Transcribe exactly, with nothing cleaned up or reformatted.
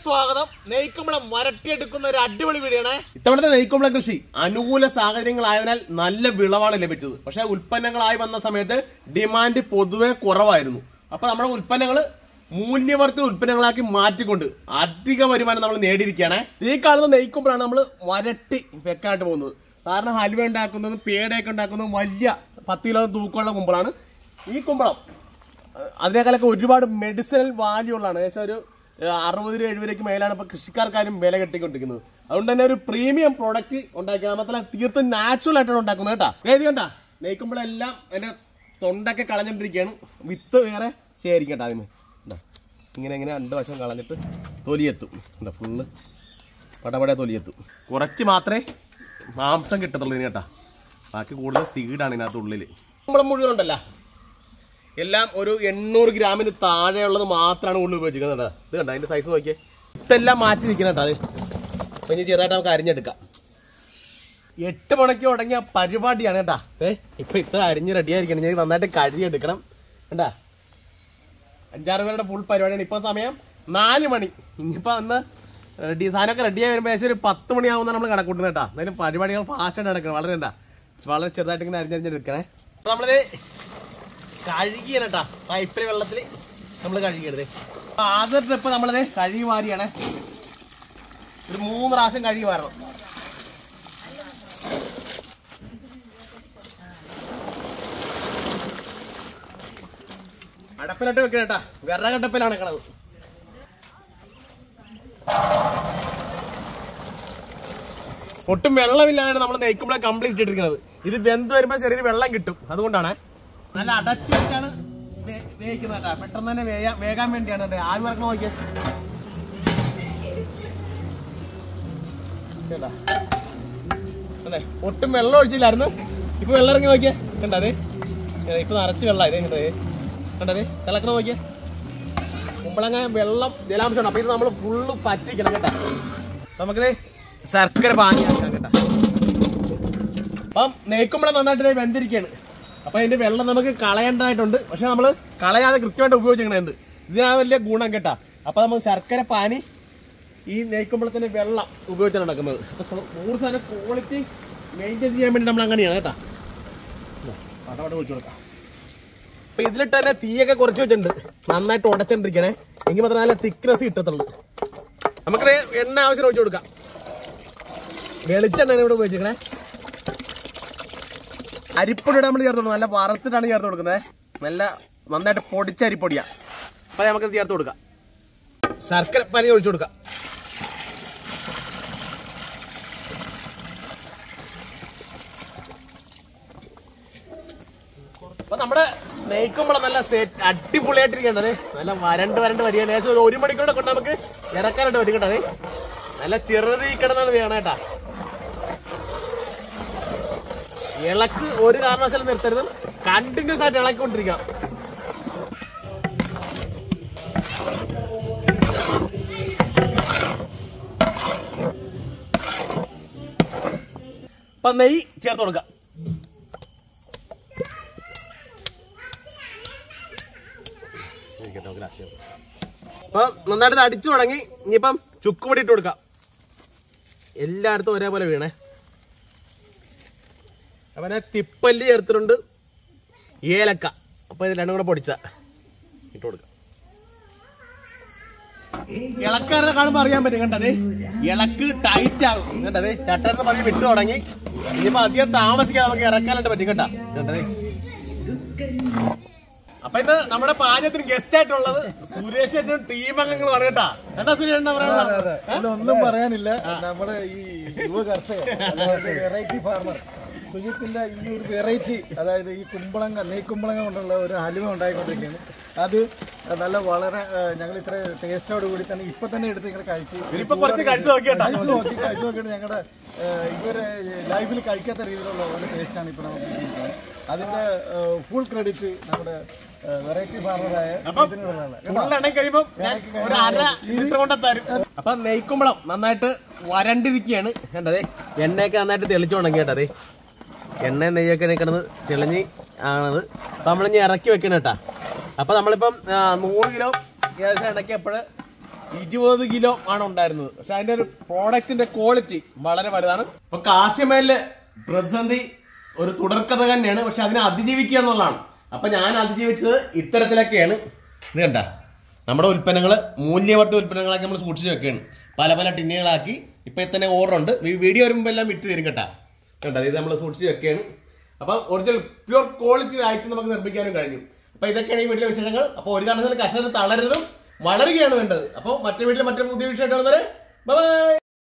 സ്വാഗതം. നെയ്ക്കുമ്പളം വരട്ടിയെടുക്കുന്ന ഒരു അടിപൊളി വീഡിയോയാണ്. ഇത്തവണത്തെ നെയ്ക്കുമ്പള കൃഷി അനുകൂല സാഹചര്യങ്ങളായതിനാൽ നല്ല വിളവാണ് ലഭിച്ചത്. പക്ഷെ ഉൽപ്പന്നങ്ങളായി വന്ന സമയത്ത് ഡിമാൻഡ് പൊതുവെ കുറവായിരുന്നു. അപ്പൊ നമ്മുടെ ഉൽപ്പന്നങ്ങള് മൂല്യവർദ്ധിത ഉൽപ്പന്നങ്ങളാക്കി മാറ്റിക്കൊണ്ട് അധിക വരുമാനം നമ്മൾ നേടിയിരിക്കുകയാണ്. ഈ കാണുന്ന നെയ്ക്കുമ്പളാണ് നമ്മൾ വരട്ടി വെക്കാനായിട്ട് പോകുന്നത്. സാധാരണ ഹൽവ ഉണ്ടാക്കുന്നതും പേടയൊക്കെ ഉണ്ടാക്കുന്നതും വലിയ പത്ത് കിലോ തൂക്കമുള്ള കുമ്പളാണ്. ഈ കുമ്പളം അതിനേക്കാളൊക്കെ ഒരുപാട് മെഡിസിനൽ വാല്യൂ ഉള്ളതാണ്. ഏകദേശം ഒരു അറുപത് രൂപ എഴുപത് രൂപയ്ക്ക് മേലാണ് ഇപ്പൊ കൃഷിക്കാർക്കാരും വില കെട്ടിക്കൊണ്ടിരിക്കുന്നത്. അതുകൊണ്ട് തന്നെ ഒരു പ്രീമിയം പ്രോഡക്റ്റ് ഉണ്ടാക്കിയത് മാത്രമല്ല തീർത്തും നാച്ചുറൽ ആയിട്ടാണ് ഉണ്ടാക്കുന്നത് കേട്ടാ. ഏത് കണ്ടാ നെയ്ക്കുമ്പോഴെല്ലാം അതിന്റെ തൊണ്ടൊക്കെ കളഞ്ഞിട്ടിരിക്കുകയാണ്. വിത്ത് വേറെ ശേഖരിക്കട്ടെ. ആദ്യമേ ഇങ്ങനെ ഇങ്ങനെ രണ്ട് വശം കളഞ്ഞിട്ട് തൊലിയെത്തും. എന്താ ഫുള്ള് പടപട തൊലിയെത്തും. കുറച്ച് മാത്രമേ മാംസം കിട്ടത്തുള്ളൂ ഇതിന് കേട്ടാ. ബാക്കി കൂടുതൽ സീഡാണ് ഇതിനകത്ത് ഉള്ളിൽ. കുമ്പളം മുഴുവൻ ഉണ്ടല്ലോ എല്ലാം ഒരു എണ്ണൂറ് ഗ്രാമിന് താഴെയുള്ളത് മാത്രമാണ് ഉള്ളിൽ ഉപയോഗിച്ചിരിക്കുന്നത് കേട്ടോ. ഇത് കണ്ട അതിന്റെ സൈസ് നോക്കിയേ. ഇതെല്ലാം മാറ്റി നിൽക്കുന്ന കേട്ടോ. അത് അപ്പൊ ഇനി ചെറുതായിട്ട് നമുക്ക് അരിഞ്ഞെടുക്കാം. എട്ട് മണിക്ക് തുടങ്ങിയ പരിപാടിയാണ് കേട്ടാ. ഏ ഇപ്പൊ ഇത്ര അരിഞ്ഞ് റെഡിയായിരിക്കണം. ഞാൻ നന്നായിട്ട് കഴുകിയെടുക്കണം കേട്ടാ. അഞ്ചാറ് പേരുടെ ഫുൾ പരിപാടിയാണ്. ഇപ്പൊ സമയം നാല് മണി. ഇനിയിപ്പോ അന്ന് റെഡി സാധനമൊക്കെ റെഡിയായി വരുമ്പോൾ ഏകദേശം ഒരു പത്ത് മണിയാവുന്ന നമ്മൾ കണക്കൂട്ടുന്നത് കേട്ടാ. എന്തായാലും പരിപാടികൾ ഫാസ്റ്റായിട്ട് നടക്കണം. വളരെ എന്താ വളരെ ചെറുതായിട്ട് ഇങ്ങനെ അരിഞ്ഞരിഞ്ഞെടുക്കണേ. അപ്പൊ നമ്മളിത് കഴുകിയാണ് കേട്ടാ. പൈപ്പിലെ വെള്ളത്തിൽ നമ്മൾ കഴുകിയെടുത്തേ. അപ്പൊ ആദ്യ ട്രിപ്പ് നമ്മളിത് കഴുകി വാരിയാണ്. ഒരു മൂന്ന് പ്രാവശ്യം കഴുകി വാരണം. അടപ്പിലിട്ട് വെക്കണം കേട്ടാ. വിറകടുപ്പിലാണ് വെക്കണത്. ഒട്ടും വെള്ളമില്ലാതെ നമ്മൾ നെയ്ക്കുമ്പോഴേ കംപ്ലീറ്റ് ഇട്ടിരിക്കുന്നത്. ഇത് വെന്ത് വരുമ്പോൾ ചെറിയൊരു വെള്ളം കിട്ടും. അതുകൊണ്ടാണ് നല്ല അടച്ചു വെച്ചാണ് വേവിക്കുന്നത് കേട്ടാ. പെട്ടെന്ന് തന്നെ വേയാ വേകാൻ വേണ്ടിയാണ് കേട്ടോ. ആവി വറക്കണം നോക്കിയാൽ അല്ലേ. ഒട്ടും വെള്ളം ഒഴിച്ചില്ലായിരുന്നു. ഇപ്പൊ വെള്ളം ഇറങ്ങി നോക്കിയാ കണ്ടതേ. ഇപ്പൊ നിറച്ച് വെള്ളം ഇതേ കണ്ടതേ കണ്ടതേ തിളക്കണ നോക്കിയാ. കുമ്പളങ്ങ വെള്ളം ജലാംശമാണ്. അപ്പൊ ഇത് നമ്മൾ ഫുള്ള് പറ്റിക്കണം കേട്ടാ. നമുക്കിത് ശർക്കര പാനിയാക്കാം കേട്ടാ. അപ്പം നെയ്ക്കുമ്പളം നന്നായിട്ട് വെന്തിരിക്കുകയാണ്. അപ്പൊ അതിന്റെ വെള്ളം നമുക്ക് കളയേണ്ടതായിട്ടുണ്ട്. പക്ഷെ നമ്മള് കളയാതെ കൃത്യമായിട്ട് ഉപയോഗിച്ചിട്ടുണ്ട്. ഇതിനാ വലിയ ഗുണം കേട്ടാ. അപ്പൊ നമുക്ക് ശർക്കര പാനി ഈ നെയ്ക്കുമ്പളത്തിന്റെ വെള്ളം ഉപയോഗിച്ചാണ് നടക്കുന്നത്. അപ്പൊ നൂറ് ശതമാനം ക്വാളിറ്റി മെയിൻറ്റെയിൻ ചെയ്യാൻ വേണ്ടി നമ്മൾ അങ്ങനെയാണ് കേട്ടാ. പടപട ഒഴിച്ചു കൊടുക്കാം. അപ്പൊ ഇതിലിട്ട് തന്നെ തീയൊക്കെ കുറച്ച് വെച്ചിട്ടുണ്ട്. നന്നായിട്ട് ഉടച്ചോണ്ടിരിക്കണേ. എങ്കിൽ മാത്രമേ നല്ല തിക്നെസ് കിട്ടത്തുള്ളൂ. നമുക്കിത് എണ്ണ ആവശ്യം ഒഴിച്ചു കൊടുക്കാം. വെളിച്ചെണ്ണ ഇവിടെ ഉപയോഗിച്ചിരിക്കണേ. അരിപ്പൊടിയുടെ നമ്മൾ ചേർത്ത് കൊടുക്കും. നല്ല വറുത്തിട്ടാണ് ചേർത്ത് കൊടുക്കുന്നത്. നല്ല നന്നായിട്ട് പൊടിച്ച അരിപ്പൊടിയാ. അപ്പൊ നമുക്ക് ചേർത്ത് കൊടുക്കാം. ശർക്കര പാനി ഒഴിച്ചു കൊടുക്കാം. അപ്പൊ നമ്മുടെ നെയ്ക്കുമ്പളം നല്ല സെറ്റ് അടിപൊളിയായിട്ടിരിക്കേണ്ടത്. നല്ല വരണ്ട് വരണ്ട് വരികയാണ്. ഏകദേശം ഒരു ഒരു മണിക്കൂടെ കൊണ്ട് നമുക്ക് ഇറക്കാനായിട്ട് വരും കേട്ടത്. നല്ല ചെറുതി കിടന്നാണ് വേണം കേട്ടാ. ഇളക്ക് ഒരു കാരണവശാലും നിർത്തരുത്. കണ്ടിന്യൂസ് ആയിട്ട് ഇളക്കിക്കൊണ്ടിരിക്കാം. അപ്പൊ നെയ്യ് ചേർത്ത് കൊടുക്കാം. അപ്പൊ നന്നായിട്ട് അടിച്ചു തുടങ്ങി. ഇനിയിപ്പം ചുക്കുപൊടി ഇട്ട് കൊടുക്കാം. എല്ലായിടത്തും ഒരേപോലെ വീണേ. അവനെ തിപ്പല്ലി ചേർത്തിട്ടുണ്ട്, ഏലക്ക. അപ്പൊ ഇത് രണ്ടും കൂടെ പൊടിച്ച ഇട്ട് കൊടുക്കാം. ഇളക്കാരെ കാണുമ്പോ അറിയാൻ പറ്റും കണ്ടത്. ഇളക്ക് ടൈറ്റ് ആകും കണ്ടത്. ചട്ടന്ന് പതി വിട്ടു തുടങ്ങി. ഇനിയിപ്പോ അധികം താമസിക്കാതെ നമുക്ക് ഇറക്കാനായിട്ട് പറ്റും കേട്ടാ. കണ്ടത്. അപ്പൊ ഇത് നമ്മുടെ പാചകത്തിന് ഗസ്റ്റ് ആയിട്ടുള്ളത് സുരേഷ് ഏട്ടനും ടീം അംഗങ്ങളാണ് കേട്ടാ. എന്താ സുരേഷ് ഏട്ടൻ പറയാനുള്ളത്? ഒന്നും പറയാനില്ല. നമ്മുടെ ഈ യുവ കർഷകൻ വെറൈറ്റി ഫാർമർ സുജിത്തിന്റെ ഈ ഒരു വെറൈറ്റി, അതായത് ഈ കുമ്പളങ്ങ നെയ്ക്കുമ്പളങ്ങ കൊണ്ടുള്ള ഒരു ഹലുവ ഉണ്ടായിക്കൊണ്ടിരിക്കുകയാണ്. അത് നല്ല വളരെ ഞങ്ങൾ ഇത്ര ടേസ്റ്റോട് കൂടി തന്നെ ഇപ്പൊ തന്നെ എടുത്ത് ഇങ്ങനെ കഴിച്ച് കഴിച്ചു നോക്കി കഴിച്ചു നോക്കിയിട്ട് ഞങ്ങളുടെ ഇവരെ ലൈഫിൽ കഴിക്കാത്ത രീതിയിലുള്ള ഒരു ടേസ്റ്റാണ് ഇപ്പൊ നമുക്ക് കിട്ടിയിരിക്കുന്നത്. അതിന്റെ ഫുൾ ക്രെഡിറ്റ് നമ്മുടെ വെറൈറ്റി ഫാർമറായ. അപ്പൊ നെയ്ക്കുമ്പളം നന്നായിട്ട് വരണ്ടിരിക്കുകയാണ് കണ്ടതേ. എണ്ണയൊക്കെ നന്നായിട്ട് തെളിച്ചു തുടങ്ങി കേട്ടതേ. എണ്ണ നെയ്യൊക്കെ കിടന്ന് തെളിഞ്ഞ് ആണത്. അപ്പൊ നമ്മളിഞ്ഞ് ഇറക്കി വെക്കണം കേട്ടാ. അപ്പൊ നമ്മളിപ്പം നൂറ് കിലോ ഏകദേശം ഇടയ്ക്കപ്പോൾ ഇരുപത് കിലോ ആണ് ഉണ്ടായിരുന്നത്. പക്ഷെ അതിന്റെ ഒരു പ്രോഡക്റ്റിന്റെ ക്വാളിറ്റി വളരെ വലുതാണ്. ഇപ്പൊ കാർഷികമേഖല പ്രതിസന്ധി ഒരു തുടർക്കഥ തന്നെയാണ്. പക്ഷെ അതിനെ അതിജീവിക്കുക എന്നുള്ളതാണ്. അപ്പൊ ഞാൻ അതിജീവിച്ചത് ഇത്തരത്തിലൊക്കെയാണ്. ഇത് കണ്ട, നമ്മുടെ ഉൽപ്പന്നങ്ങൾ മൂല്യവർദ്ധിത ഉൽപ്പന്നങ്ങളാക്കി നമ്മൾ സൂക്ഷിച്ച് വെക്കുകയാണ്. പല പല ടിന്നുകളാക്കി ഇപ്പൊ തന്നെ ഓർഡർ ഉണ്ട്. വീഡിയോ വരുമ്പോൾ എല്ലാം വിറ്റ് തരും കേട്ടാ. കേട്ടോ, ഇത് നമ്മൾ സൂക്ഷിച്ച് വെക്കുകയാണ്. അപ്പം ഒറിജിനൽ പ്യുവർ ക്വാളിറ്റി ആയിട്ട് നമുക്ക് നിർമ്മിക്കാനും കഴിഞ്ഞു. അപ്പൊ ഇതൊക്കെയാണ് ഈ വീട്ടിലെ വിശേഷങ്ങൾ. അപ്പൊ ഒരു കാരണത്തിന് കർഷകർ തളരരുതും വളരുകയാണ് വേണ്ടത്. അപ്പോൾ മറ്റേ വീട്ടിൽ മറ്റേ പുതിയ വിഷയമായിട്ട് വരുന്നത്. ബൈ.